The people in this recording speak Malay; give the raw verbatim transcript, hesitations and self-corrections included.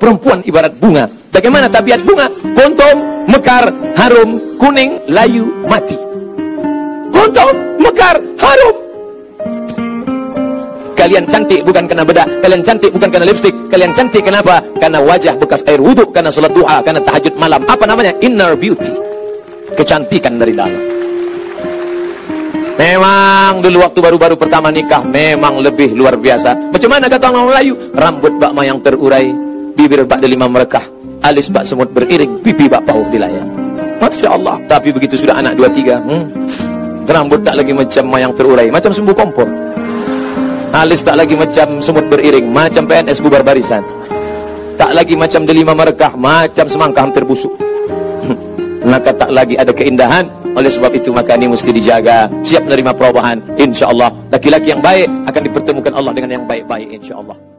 Perempuan ibarat bunga. Bagaimana tabiat bunga? Kuntum, mekar, harum, kuning, layu, mati. Kuntum, mekar, harum. Kalian cantik bukan karena bedak, kalian cantik bukan karena lipstik, kalian cantik kenapa? Karena wajah bekas air wudhu, karena salat duha, karena tahajud malam. Apa namanya? Inner beauty. Kecantikan dari dalam. Memang dulu waktu baru-baru pertama nikah memang lebih luar biasa. Macam mana kata orang Melayu? Rambut bak mayang terurai, bibir bak delima merekah, alis bak semut beriring, pipi bak pauh dilayar. Masya Allah. Tapi begitu sudah anak dua tiga, hmm, rambut tak lagi macam mayang terurai, macam sumbu kompor. Alis tak lagi macam semut beriring, macam P N S bubar barisan. Tak lagi macam delima merekah, macam semangka hampir busuk. Maka tak lagi ada keindahan. Oleh sebab itu maka ini mesti dijaga. Siap menerima perubahan, insya Allah. Laki-laki yang baik akan dipertemukan Allah dengan yang baik-baik, insya Allah.